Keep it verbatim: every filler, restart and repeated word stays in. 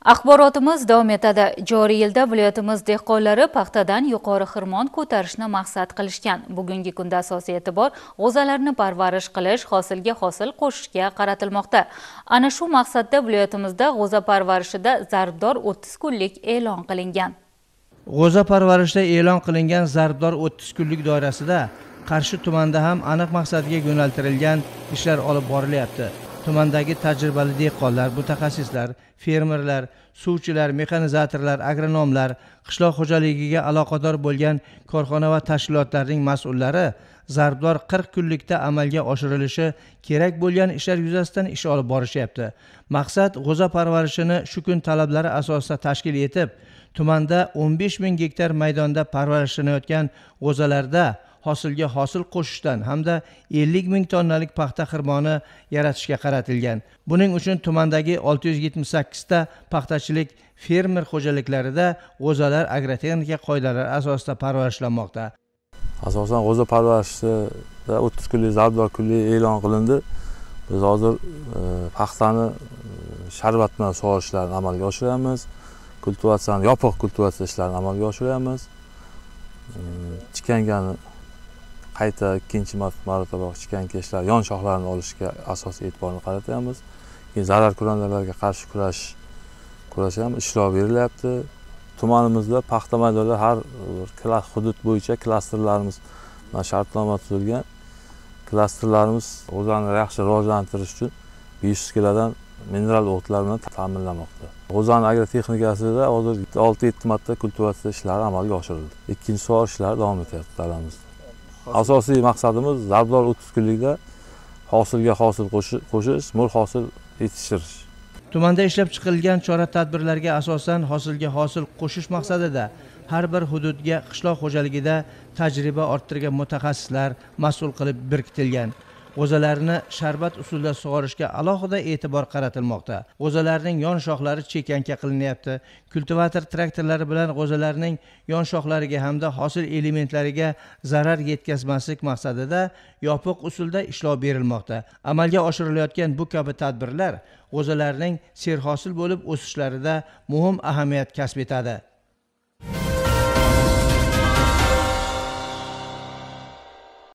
Axborotimiz davom etadi. Joriy yilda viloyatimiz dehqonlari paxtadan yuqori xirmon ko'tarishni maqsad qilishgan. Bugungi kunda asosiy e'tibor g'o'zalarni parvarish qilish, hosilga hosil qo'shishga qaratilmoqda. Ana shu maqsadda viloyatimizda g'o'za parvarishida zarbdor o'ttiz kunlik e'lon qilingan. G'o'za parvarishida e'lon qilingan zarbdor o'ttiz kunlik doirasida Qarshi tumanida ham aniq maqsadga yo'naltirilgan ishlar olib borilyapti. Tumandagi tajribali dehqonlar, mutaxassislar, fermerlar, suvchilar, mexanizatorlar, agronomlar, qishloq xo'jaligiga aloqador bo'lgan korxona va tashkilotlarning mas'ullari zarbdor qirq kunlikda amalga oshirilishi kerak bo'lgan ishlar yuzasidan ish olib borishyapti. Maqsad g'o'za parvarishini shu kun talablari asosida tashkil etib, tumanda o'n besh ming gektar maydonda parvarishlanayotgan g'o'zalarda hosilga hosil qo'shishdan hamda ellik ming tonnalik paxta xirmoni yaratishga qaratilgan. Buning uchun tumandagi olti yuz yetmish sakkiz ta paxtachilik fermer xo'jaliklarida g'o'zalar agrotexnika qoidalari asosida parvarishlanmoqda. Asosan g'o'za parvarishida o'ttiz kunlik zarbdor kunlik e'lon qilindi. Biz hozir paxtani sharbat bilan sug'orish ishlarini amalga oshiryapmiz. Kultivatsiyani, yopiq kultivatsiya ishlarini amalga oshiryapmiz. Chikangani qayta ikkinchi marotaba chikanka ishlar, yon shoxlarini olishga asosiy e'tiborni qaratyapmiz. Keyin zarar ko'ranlarga qarshi kurash kurashamiz, ishlar berilyapti. Tumanimizda paxta maydonida har bir hudud bo'yicha klasterlarimiz bilan shartnoma tuzilgan. Klasterlarimiz g'o'zani yaxshi rivojlantirish uchun besh yuz kilodan mineral o'tlar bilan ta'minlamoqda. G'o'zani agrotexnikasida hozir olti yetti marta kultivatsiya ishlari amalga oshirildi. Ikkinchi sug'orish ishlari davom etyapti dalamizda. Asosiy maqsadimiz zarbdor o'ttiz kunlikda hosilga hosil qo'shish, mo'l hosil yetishtirish. Tumanda ishlab chiqilgan chora-tadbirlarga asosan hosilga hosil qo'shish maqsadida har bir hududga qishloq xo'jaligida tajriba orttirgan mutaxassislar mas'ul qilib berkitilgan. G'o'zalarni sharbat usulida sug'orishga alohida e'tibor qaratilmoqda. G'o'zalarning yon shoxlari chekanka qilinyapti. Kultivator traktorlari bilan g'o'zalarning yon shoxlariga hamda hosil elementlariga zarar yetkazmaslik maqsadida yopiq usulda ishlov berilmoqda. Amalga oshirilayotgan bu kabi tadbirlar g'o'zalarning serhosil bo'lib o'sishlarida muhim ahamiyat kasb etadi.